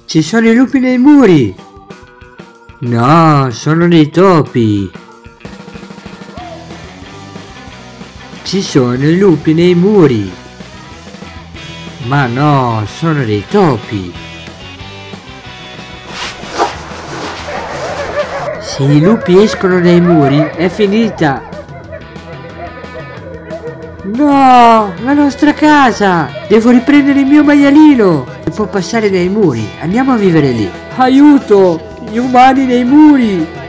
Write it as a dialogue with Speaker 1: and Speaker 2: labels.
Speaker 1: Ci sono i lupi nei muri! No, sono dei topi! Ci sono i lupi nei muri! Ma no, sono dei topi! Se i lupi escono dai muri, è finita! No, la nostra casa! Devo riprendere il mio maialino! Non può passare dai muri, andiamo a vivere lì! Aiuto! Gli umani nei muri!